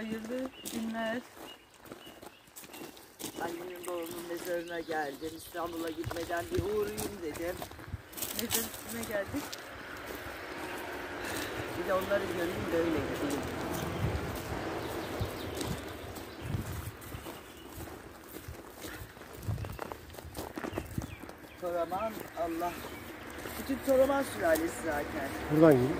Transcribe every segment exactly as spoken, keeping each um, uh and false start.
hayırlı günler. Annemin babamın mezarına geldim. İstanbul'a gitmeden bir uğrayayım dedim. Mezar üstüne geldik. Bir de onları göreyim de öyle gideyim. Toraman Allah. Bütün Toraman sülalesi zaten. Buradan gidiyor.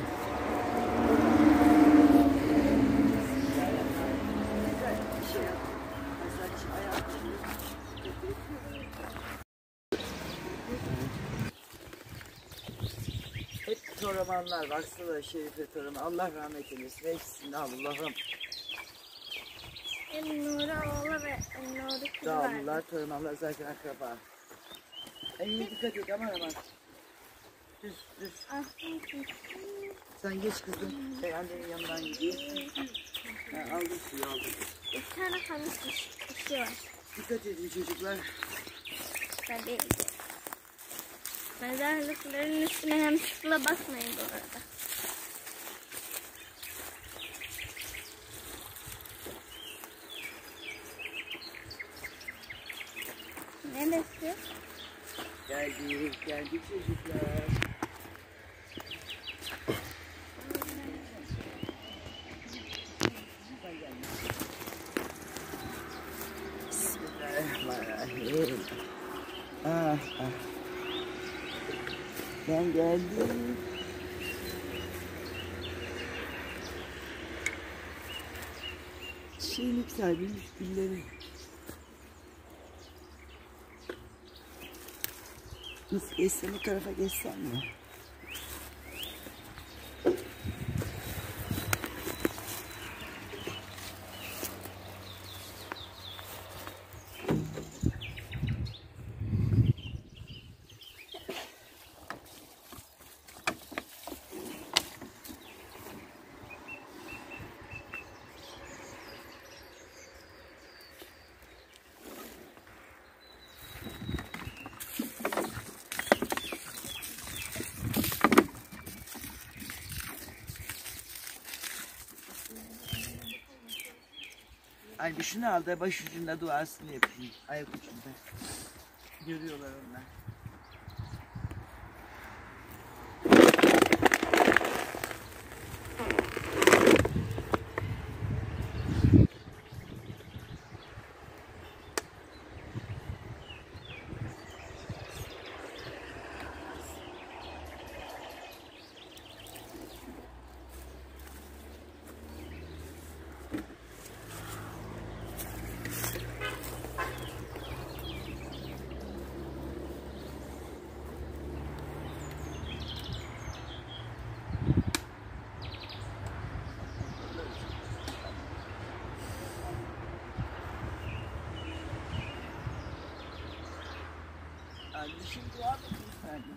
Hep Toramanlar, baksana Şerife Toraman. Allah rahmet eylesin. Hepsini Allah'ım. Hem Nuri oğlu ve Nuri kızı var. Dağlılar, Toramanlar zaten akraba. Eline dikkat et, aman aman. Düz, düz. Sen geç kızım. Ben annenin yanından gideyim. Ben aldım suyu aldım. Bir tane kamış kişi var. Dikkat edin çocuklar. Tabii. Mezarlıkların üstüne hem şıkla basmayın bu arada. Neresi? Geldik, geldik çocuklar. Bismillahirrahmanirrahim. Ah, ah. Ben geldim. Şeylik sahibimiz gülleri. Nasıl geçsem, bu tarafa geçsem mi? Ay bir şunu al da başucunda duasını yapayım. Ayak ucunda. Görüyorlar onlar. Anneciğim dua mı efendim?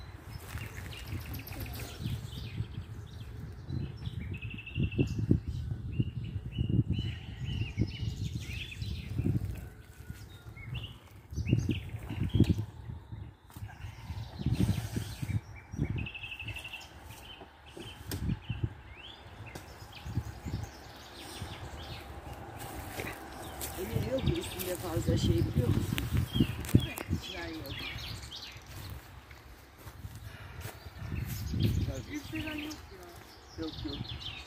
Emir yok mu üstünde fazla şey biliyor musun? İçler yok. Üstüden yok ya. Yok yok.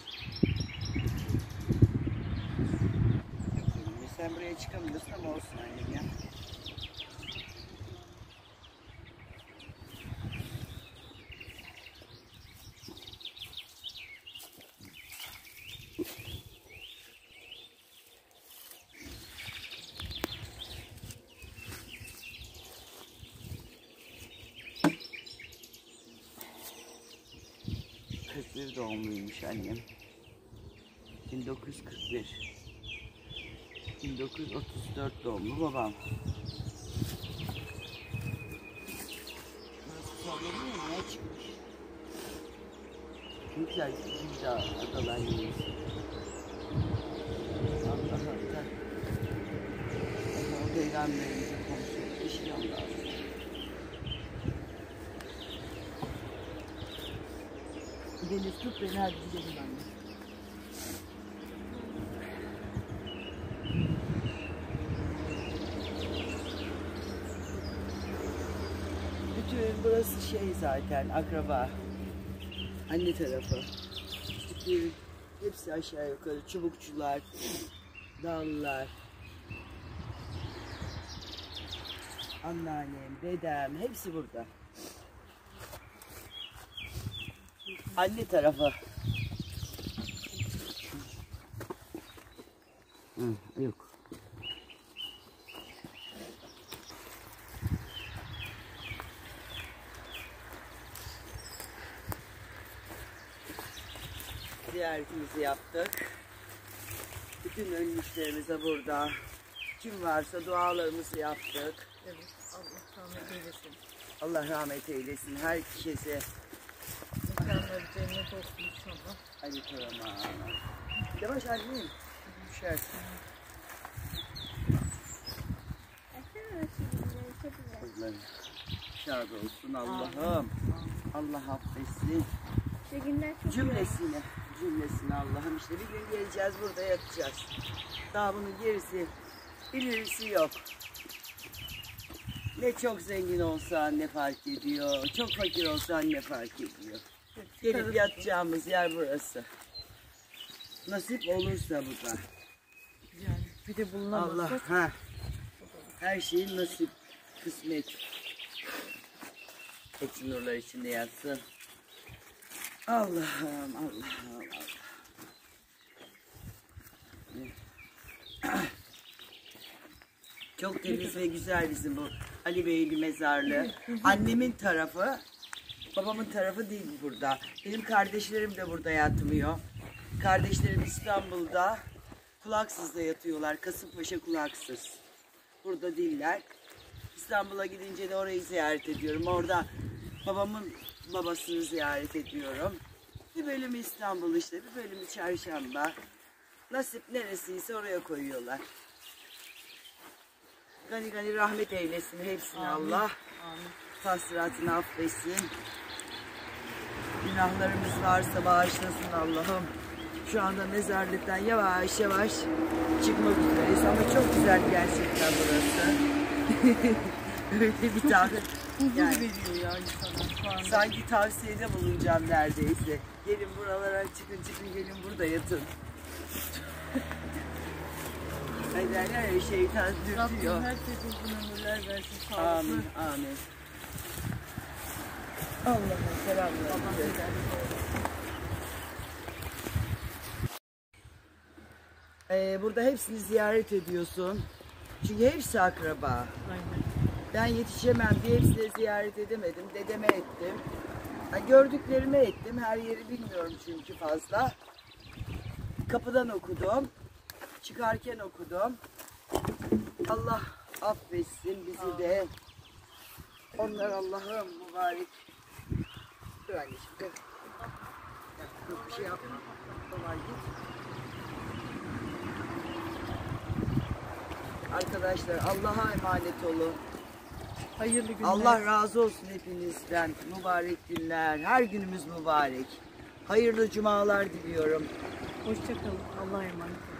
Sen buraya çıkamıyorsun ama olsun annem ya. kırk bir doğumluymuş annem. bin dokuz yüz kırk bir. bin dokuz yüz otuz dört doğumlu babam. Nasıl sallanıyor mu? Ne çıkmış? Ne güzel bir daha adalar yiyiz. Allah Allah. Allah peygamberimize konuşuyor. İşin Allah'ım. Deniz tut beni, hadi gidelim anne. Benim burası şey zaten akraba. Anne tarafı. Çünkü hepsi aşağı yukarı çubukçular, dağlılar. Anneannem, dedem hepsi burada. Anne tarafı. Hı, yok. Ziyaretimizi yaptık. Bütün ölmüşlerimize burada. Kim varsa dualarımızı yaptık. Evet, Allah rahmet eylesin. Allah rahmet eylesin herkese. Mekanları cennet olsun inşallah. Hadi tamam. Yavaş annem. Düşersin. Baksana nasıl güzel, çok güzel. Kızlar şad olsun Allah'ım. Allah affetsin. Şu günler çok güzel. Cümlesine. Cümlesine Allah'ım. İşte bir gün geleceğiz burada yatacağız. Daha bunun gerisi ilerisi yok. Ne çok zengin olsan ne fark ediyor. Çok fakir olsan ne fark ediyor. Gelip yatacağımız yer burası. Nasip olursa bu da. Yani bir de bulunamazsa Allah ha. Her şeyin nasip, kısmet. Hepsi nurlar içinde yatsın. Allah'ım, Allah'ım, Allah. Çok temiz ve güzel bizim bu Ali Beyli mezarlığı. Annemin tarafı, babamın tarafı değil burada. Benim kardeşlerim de burada yatmıyor. Kardeşlerim İstanbul'da Kulaksız'da yatıyorlar. Kasımpaşa Kulaksız. Burada değiller. İstanbul'a gidince de orayı ziyaret ediyorum. Orada babamın babasını ziyaret ediyorum. Bir bölümü İstanbul işte, bir bölümü Çarşamba. Nasip neresiyse oraya koyuyorlar. Gani gani rahmet eylesin hepsine Allah. amin. Tasdiratını affetsin. Günahlarımız varsa bağışlasın Allah'ım. Şu anda mezarlıktan yavaş yavaş çıkmak üzereyiz ama çok güzel gerçekten burası. Öyle bir tane Huzur yani, veriyor ya insana şu anda. sanki tavsiyede bulunacağım neredeyse. Gelin buralara çıkın çıkın gelin burada yatın. Hani derler ya şeytan dürtüyor. Rabbim herkese uzun ömürler versin, sağlıklı. Amin amin. Allah'ım selam Allah versin. eder. Ee, burada hepsini ziyaret ediyorsun. Çünkü hepsi akraba. Aynen. Ben yetişemem diye hepsini ziyaret edemedim. Dedeme ettim. Ha, gördüklerime ettim. Her yeri bilmiyorum çünkü fazla. Kapıdan okudum. Çıkarken okudum. Allah affetsin bizi de. Onlar Allah'ım mübarek. Dur anneciğim dur. Yok bir şey yapma. Kolay git. Arkadaşlar Allah'a emanet olun. Hayırlı günler. Allah razı olsun hepinizden. Mübarek günler. Her günümüz mübarek. Hayırlı cumalar diliyorum. Hoşça kalın. Allah'a emanet olun.